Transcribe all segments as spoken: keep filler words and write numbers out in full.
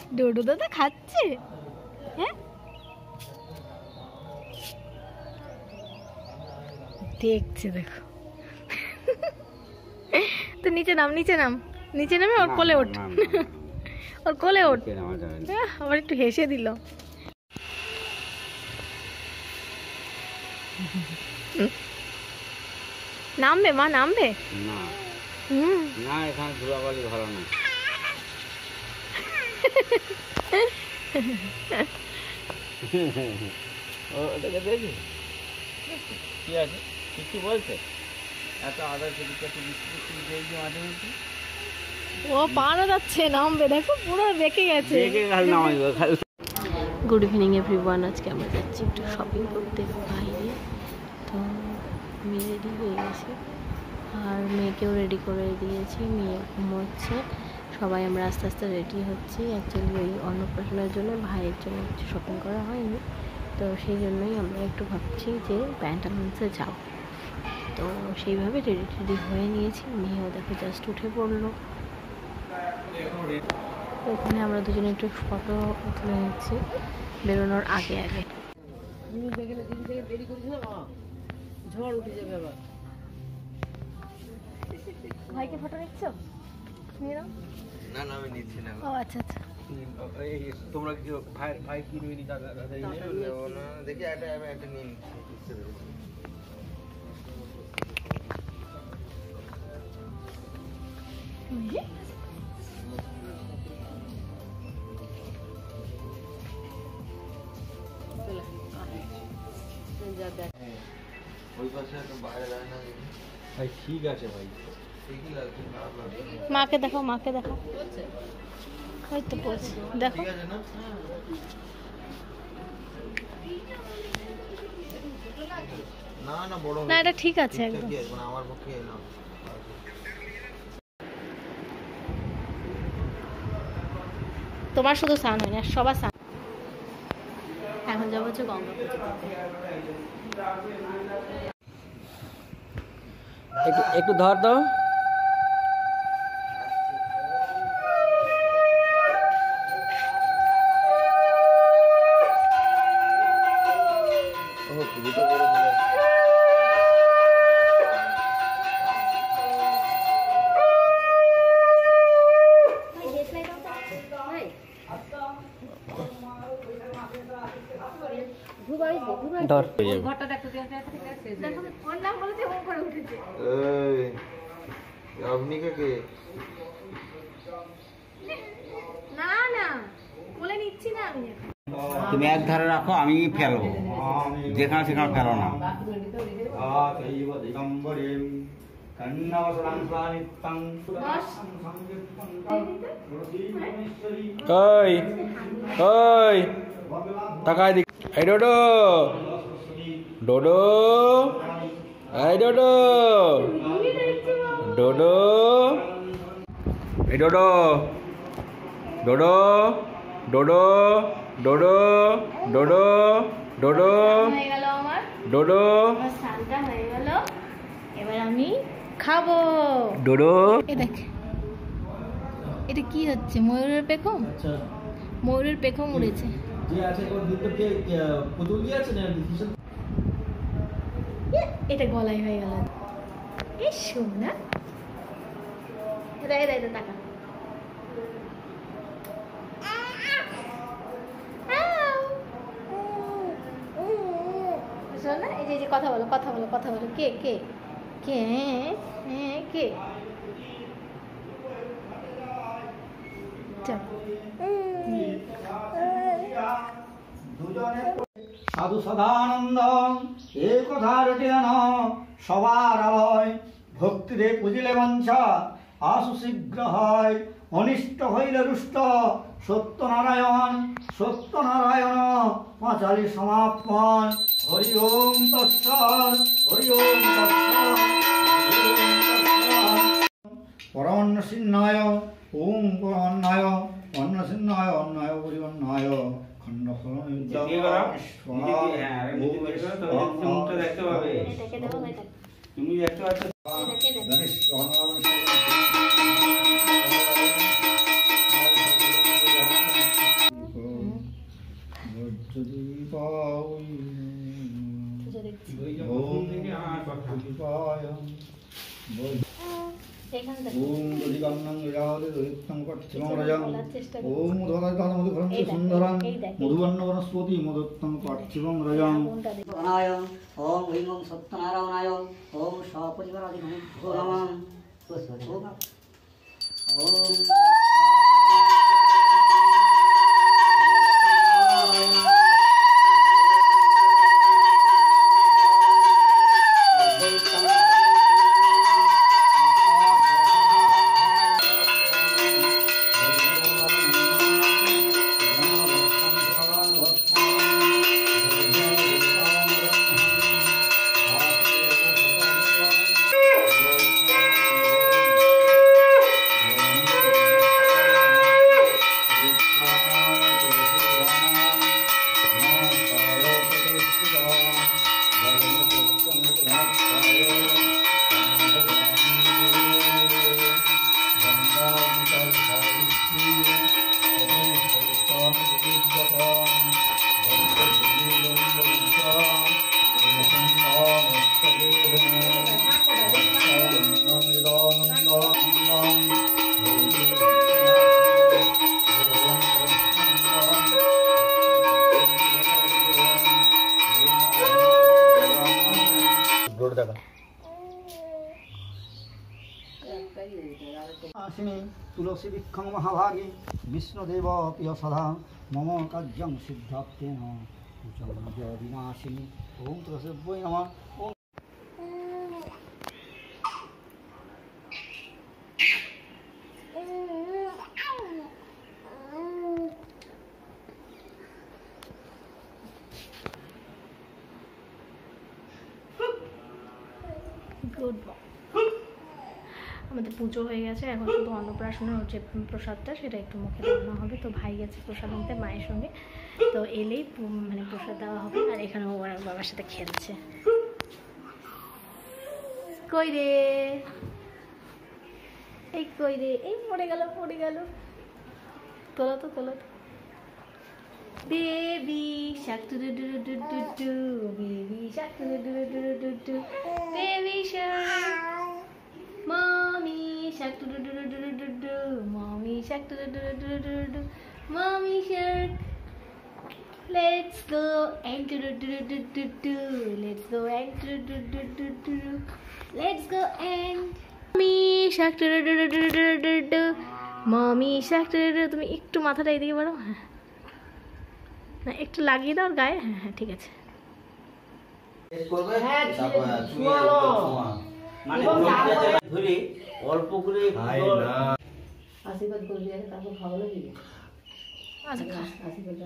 ডোডো দাদা খাচ্ছে। হ্যাঁ দেখছে, দেখো। তো নিচে নাম, নিচে নাম, নিচে নামে ওর কোলে ওঠ, ওর কোলে ওঠ। আবার একটু হেসে দিল। নামবে মা, নামবে না। হুম না, এখানে ধুলাবালি ভালো না। ওটাকে দেখি কি আছে, কিছু বলছে? এত আদার ও পারা যাচ্ছে, নামবে, দেখো পুরো বেঁকে গেছে। Good evening everyone. আজকে আমরা যাচ্ছি একটু শপিং করতে বাইরে। তো আমি রেডি হয়ে গেছি আর মেয়েকেও রেডি করে দিয়েছি। মেয়ে ঘুমোচ্ছে, সবাই আমরা আস্তে আস্তে রেডি হচ্ছি। অ্যাকচুয়ালি ওই অন্নপ্রাশনের জন্য ভাইয়ের জন্য কিছু শপিং করা হয়নি, তো সেই জন্যই আমরা একটু ভাবছি যে প্যান্টালুন্সে যাব। তো সেইভাবে রেডি টেডি হয়ে নিয়েছি। মেয়েও দেখো জাস্ট উঠে পড়লো। ওখানে আমরা দুজনে একটু ফটো তুলে নিচ্ছি বেরোনোর আগে আগে। ঝড় উঠে যাবে আবার। ভাইকে ফটো নিচ্ছ? না না, আমি নিচ্ছি না। ও আচ্ছা আচ্ছা। তোমরা কি ভাই ভাই কি নিবি? দাদা দাদা না, দেখি একটা একটা নিন। ভাই ঠিক আছে ভাই, মাকে দেখো, মাকে দেখো, ওই তো পড়ছে, দেখো। না না, বড় না এটা ঠিক আছে একদম। আমার পক্ষে না। তোমার শুধু স্নান হয় না, সবার স্নান। এখন যাবো হচ্ছে গঙ্গা পুজো। একটু একটু ধর তো। ধর আপনি কে? না না, বলে নিচ্ছি না আমি। তুমি এক ধারে রাখো, আমি ফেলবো, যেখানে সেখানে ফেলো না। ওই ওই তাকাই দিক। এই ডোডো, ডোডো, এই ডোডো, ডোডো, এই ডোডো, ডোডো, ডোডো, ডোডো, ডোডো, ডোডো, হয়ে গেল আমার ডোডো, আমার স্নানটা হয়ে গেল। এবার আমি খাবো। ডোডো। এ দেখ, এটা কি হচ্ছে? ময়ূরের পেখম, ময়ূরের পেখম উড়েছে। এটা গলায় হয়ে গেল। এই শোনা, এটা এটা এটা টাকা। শোনা, এই যে কথা বলো, কথা বলো, কথা বলো। কে কে কে? হ্যাঁ কে? সাধু সদানন্দ এ কথা রটিল সবার আলয়, ভক্তিরে পুজিলে বাঞ্ছা আশু শীঘ্র হয়, অনিষ্ট হইলে রুষ্ট সত্যনারায়ণ, সত্যনারায়ণ পাঁচালী সমাপন। হরি ওম তৎসৎ, হরি ওম তৎসৎ। পরমন্ন সিন্নায় ওম পরমন্নায়, অন্ন সিন্নায় অন্নায় পরিবন্নায়, খণ্ড তুমি দেখতে পাচ্ছ? ওম দধিকান্নং বিরাজে দধিত্তং পট্ঠিমং রজং ওম উদগাদান মধুকরন্তি সুন্দরং মধুবর্ণ বনস্পতি মধুত্তং পট্ঠিমং রজং প্রাণায় ওম ঐং ওম সত্যনারায়ণায় ওম সপরিবারাধিভূতো নমঃ ওম আসমি তুলসী বৃক্ষং মহাভাগী বিষ্ণুদেব প্রিয় সদা মম কার্যং সিদ্ধার্থেন বিনাশিনী ওম তুলসী বৈ নমঃ ওম গুড। আমাদের পুজো হয়ে গেছে, এখন শুধু অন্নপ্রাশনের যে প্রসাদটা সেটা একটু মুখে দেওয়ানো হবে। তো ভাই গেছে প্রসাদ আনতে মায়ের সঙ্গে, তো এলেই মানে প্রসাদ দেওয়া হবে। আর এখানে ও আর বাবার সাথে খেলছে। কই রে, এই কই রে, এই পড়ে গেল পড়ে গেল। তোলো তো তোলো তো। Baby shark doo doo doo doo doo doo, baby shark doo doo doo doo doo doo, baby shark, mommy shark do do do do do do do, mommy shark do do do do do do, mommy shark, let's go and do do do do do do, let's go and do do do do do, let's go and mommy shark do do do do do do do, mommy shark do do। তুমি একটু মাথাটা এদিকে বাড়াও, হ্যাঁ না একটু লাগিয়ে দাও গায়ে, হ্যাঁ হ্যাঁ ঠিক আছে। হ্যাঁ মানে ধরে অল্প করে আশীর্বাদ করবি, তারপর খাওয়ানো দিবি। আচ্ছা খা। আশীর্বাদ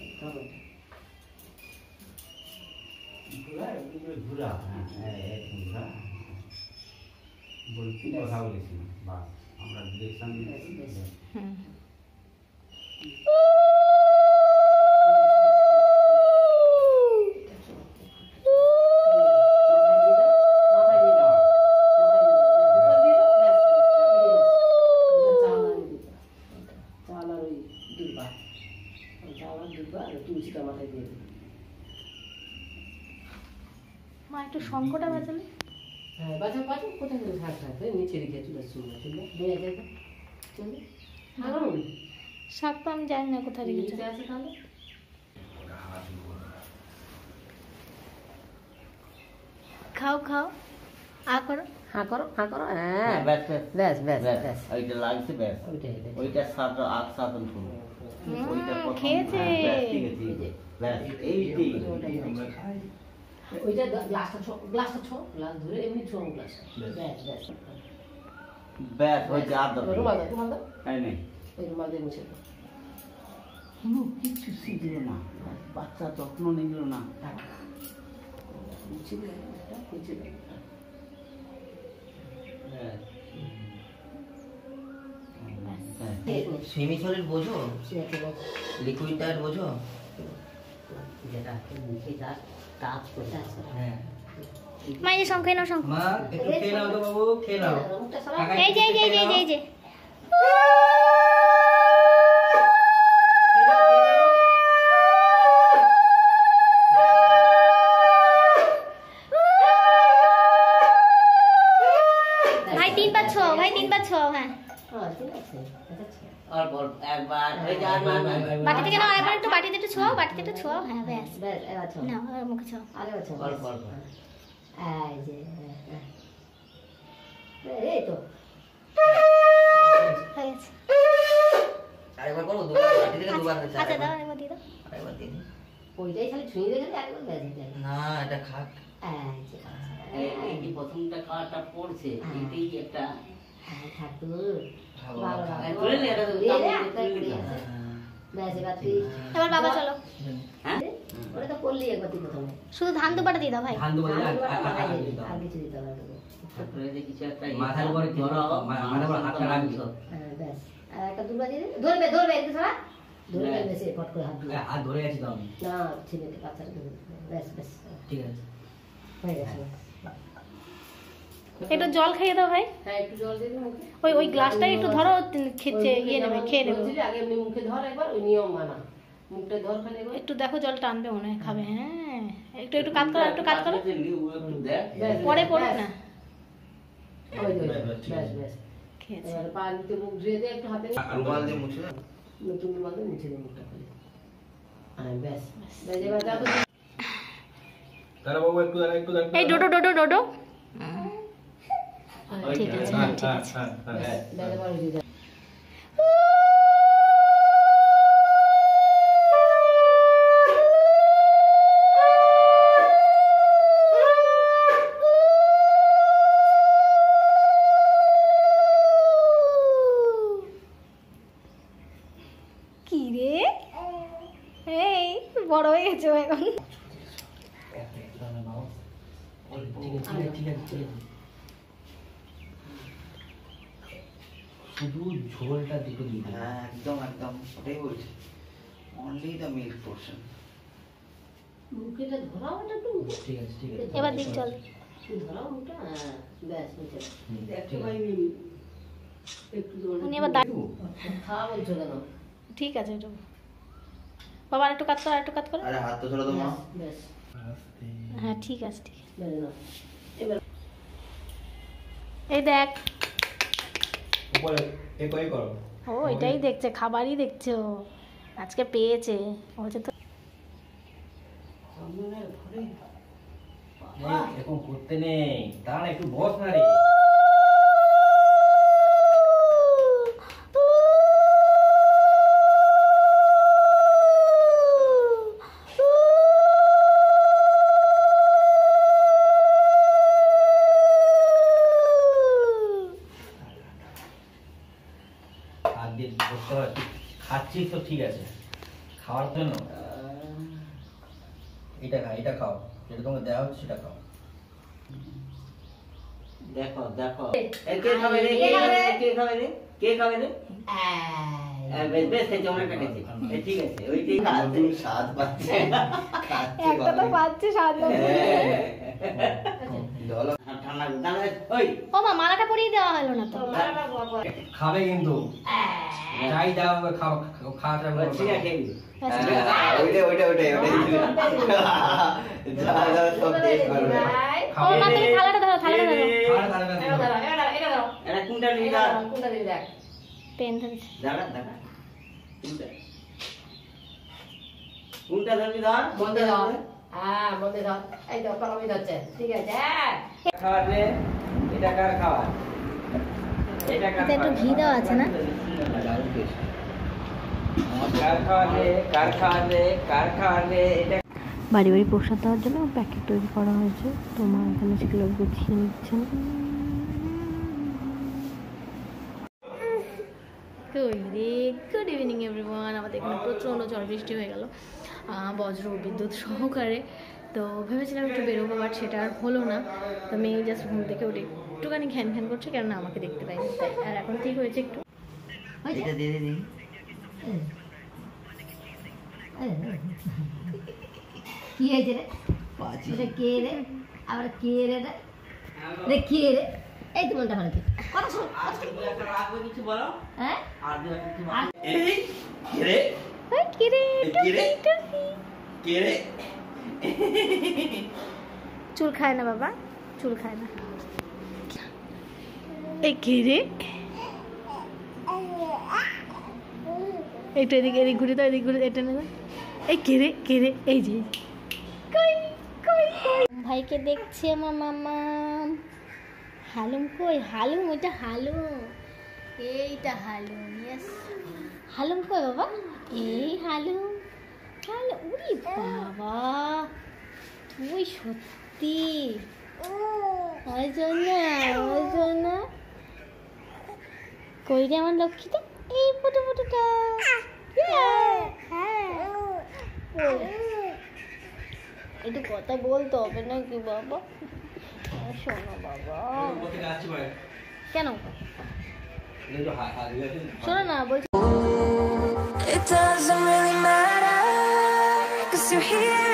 ঘুরা ঘুরা হ্যাঁ একদম ঘুরা বলছি, কথা বলেছি বা আমরা ডিরেকশন হুম মা একটু শঙ্কটা বাজালে। হ্যাঁ বাজা বাজা কোথায় গেলে থাক থাক নিচে রেখে চলে চলে চলে দিয়ে যায় চলে আগুন শাক তো আমি জানি না কোথায় রেখেছে। নিচে আছে তাহলে খাও খাও, আ করো, হ্যাঁ করো হ্যাঁ করো হ্যাঁ ব্যাস ব্যাস ব্যাস ব্যাস ওইটা লাগছে ব্যাস, ওইটাই ওইটা সাত আট সাতন শুরু ওইটা প্রথম খেয়েছে। ব্যাস ঠিক আছে ব্যাস এইটাই আমরা খাই। ওইটা গ্লাসটা ছো গ্লাসটা ছো গ্লাস ধরে এমনি ছো গ্লাস ব্যাস ব্যাস ব্যাস ওইটা আর দরকার রুমাল দাও রুমাল দাও তাই নেই ওই রুমাল দিয়ে মুছে দাও। কোনো কিছু শিখলো না, বাচ্চা যত্ন নিল না। মুছে দিলে এটা মুছে দাও। সেমি সলিড বোঝো, সে একটা লিকুইড টায়ার বোঝো, যেটা মুখে দাঁত টাচ করতে আছে হ্যাঁ মা এই যে শঙ্খ নাও, শঙ্খ। মা একটু খেয়ে নাও তো বাবু, খেয়ে নাও। মুখটা সারা এই যে এই যে এই যে এই যে এই যে ছোঁয়াও। হ্যাঁ হ্যাঁ ঠিক আছে, আচ্ছা ঠিক আছে। অল্প অল্প একবার এই যে আর না না বাটি থেকে নাও, এবার একটু বাটিতে একটু ছোঁয়াও, বাটিতে একটু ছোঁয়াও। হ্যাঁ ব্যাস ব্যাস এবার ছোঁয়া। নাও, এবার মুখে ছোঁয়াও। আরে আচ্ছা অল্প অল্প এই যে হ্যাঁ, হ্যাঁ। এই তো হয়ে গেছে। আরেকবার করবো দুবার বাটি থেকে দুবার হচ্ছে আচ্ছা দাও, এবার দিয়ে দাও। আরেকবার দিন ওইটাই খালি ছুঁয়ে দেখে আরেকবার ব্যাস এটাই। না এটা খাক এই যে এই যে প্রথমটা খাওয়াটা পড়ছে এটাই একটা হ্যাঁ, ঠাকুর খাবো ভালো খাবো। ভালো। তুলে নে, এটা তো দিয়ে দে, তাও একটাই তুলে করে নে। আছে। ব্যাস এবার তুই এবার বাবা চলো, হ্যাঁ ওটা তো করলি একবার তুই প্রথমে। শুধু ধান দুপাটা দিয়ে দাও ভাই। ধান দেবো আর না, দুবার আর- আর- বানাই আর- দিবি, আর- আর কিছু দিতে হবে না তোকে। তারপরে যে কিছু একটা মাথার উপরে কি- ধরো, মা- মাথার উপরে হাতটা রাখবি। হ্যাঁ, ব্যাস আর একটা দুবার দিয়ে দে। ধরবে ধরবে একটু ছাড়া ধরবে ব্যাস। বেশি ফট করে হাত দিবে এ, হাত ধরে আছি তো আমি না ছেলেকে বাচ্চাটা ধরবে ব্যাস ব্যাস ঠিক আছে হয়ে গেছে। একটু জল খাইয়ে দাও ভাই। হ্যাঁ একটু জল দিয়ে দে মুখে। ওই ওই গ্লাসটা একটু ধরো, খেতে ইয়ে নেবে, খেয়ে নেবে। বলছিলি আগে এমনি মুখে ধর একবার, ওই নিয়ম মানা। মুখটা ধর খালি একবার। একটু দেখো জল টানবে মনে হয়, খাবে। হ্যাঁ একটু একটু কাজ করো, একটু কাজ করো, একটু দেখ ব্যাস, পরে ব্যাস, পড়ুক ব্যাস। না। ওই যে, ব্যাস, ব্যাস, ঠিক ব্যাস আছে। ব্যাস। খেয়েছে। এবার পা দিতে মুখ ধুয়ে দে একটু হাতে নিয়ে। রুমাল দিয়ে মুছে দাও। নতুন রুমাল দিয়ে মুছে দে মুখটা খালি। হ্যাঁ ব্যাস ব্যাস এবার যা তো দাঁড়া বাবু একটু দাঁড়া একটু দাঁড়া এই ডোডো ডোডো ডোডো। ওই, ঠিক আছে, হ্যাঁ, ঠিক হ্যাঁ, আছে। হ্যাঁ, হ্যাঁ। ব্যাস ব্যাস এবার উঠে যা। কি রে, এই বড় হয়ে গেছে ও এখন। ঠিক আছে ঠিক আছে ঠিক আছে ঠিক আছে শুধু ঝোলটা দুটো দিয়ে দিন। হ্যাঁ একদম একদম ওটাই বলছি অনলি দ্য মিল্ক পোর্শন মুখেটা ধরাও এটা একটু মুখে। ঠিক আছে ঠিক আছে এবার দিক চল। একটু ধরাও মুখটা। হ্যাঁ ব্যাস মুখে। হুম, একটু ঠিক আছে। ভাই একটু ধরে উনি এবার দাঁড়, খাওয়া বলছো কেন? ঠিক আছে একটু। বাবা একটু কাজ করো, একটু কাজ করো। আরে হাত তো ছেড়ে দাও মা ব্যাস হ্যাঁ ঠিক আছে, ঠিক আছে। ব্যাস না এবার এই দেখ, উপরে এ কই করো ও এটাই দেখছে, খাবারই দেখছে ও। আজকে পেয়েছে, ও হচ্ছে তো। এই, এরকম করতে নেই দাঁড়া একটু বস না রে হাত দিয়ে বসতে হয় খাচ্ছিস তো ঠিক আছে খাওয়ার জন্য এটা খা এটা খাও যেটা তোমাকে দেওয়া হচ্ছে সেটা খাও দেখো দেখো এই কে খাবে রে, কে খাবে রে, কে খাবে রে, কে খাবে রে? হ্যাঁ, বেশ বেশ খেয়েছে, আমরা কেটেছি। এই ঠিক আছে ওইটাই খাচ্ছে। স্বাদ পাচ্ছে খাচ্ছে একটা তো পাচ্ছে স্বাদ লাগছে। জল হ্যাঁ, ঠান্ডা দাঁড়া ওই ও মা, মালাটা পরিয়ে দেওয়া হলো না তো। খাবে কিন্তু যাই দাও খাও খাওয়া ওই ছিঁড়া খেয়ে নিবি। ওইটা ওইটা ওইটা ওইটাই যা যা সব টেস্ট করবে ও মা, তুমি থালাটা ধরো, থালাটা ধরো। এটা ধরো, এটা ধরো, এটা ধরো। এটা কোনটা নিবি এটা দাঁড়া ধরো, কোনটা দিবি দেখ। পেন ধরেছে। দাঁড়া দাঁড়া কোনটা কোনটা ধরবি ধর মন্দে ধর। হ্যাঁ, মন্দে ধর। এই তো কলমে ধরছে। ঠিক আছে, হ্যাঁ। খাওয়ার রে এটা কার খাওয়ার এটা কার এতে একটু ঘি দেওয়া আছে না? দারুণ টেস্ট কার খাওয়ার রে কার খাওয়ার রে কার খাওয়ার রে এটা বাড়ি বাড়ি প্রসাদ দেওয়ার জন্য প্যাকেট তৈরি করা হয়েছে। তোমার এখানে সেগুলো গুছিয়ে নিচ্ছেন। Good evening everyone. আমাদের এখানে প্রচণ্ড ঝড় বৃষ্টি হয়ে গেল, বজ্র বিদ্যুৎ সহকারে। তো ভেবেছিলাম একটু বেরোবো, বাট সেটা আর হলো না। তো মেয়ে জাস্ট ঘুম থেকে উঠে একটুখানি ঘ্যান ঘ্যান করছে, কেননা আমাকে দেখতে পাইনি তাই। আর এখন ঠিক হয়েছে একটু। এটা দিয়ে দিই কি হয়েছে রে? এটা কে রে? আবার কে রে রে? রে কে রে? এই তো মনটা ভালো কি? কথা শোন, কথা শোন। আর কিছু বলো হ্যাঁ? আর কিছু আর- এই কে রে ওই কি রে, কে রে কে রে চুল খায় না বাবা, চুল খায় না। এই কে রে? একটু এদিকে এদিক ঘুরে দাও, এদিক ঘুরে এটা নেবে। এই কে রে কে রে, এই যে কই কই কই ভাইকে দেখছে আমার মামা। হালুম কই, হালুম ওইটা হালুম, এইটা হালুম। ইয়েস, হালুম কই বাবা? এই হালুম, হালুম। উরি বাবা, তুই সত্যি ওই জন্য ওই জন্য কই রে আমার লক্ষ্মীটা? এই ফটো ফটোটা একটু কথা বলতে হবে নাকি বাবা? শোনো বাবা, কেন শোনো না বলছি। It doesn't really matter, 'cause you're here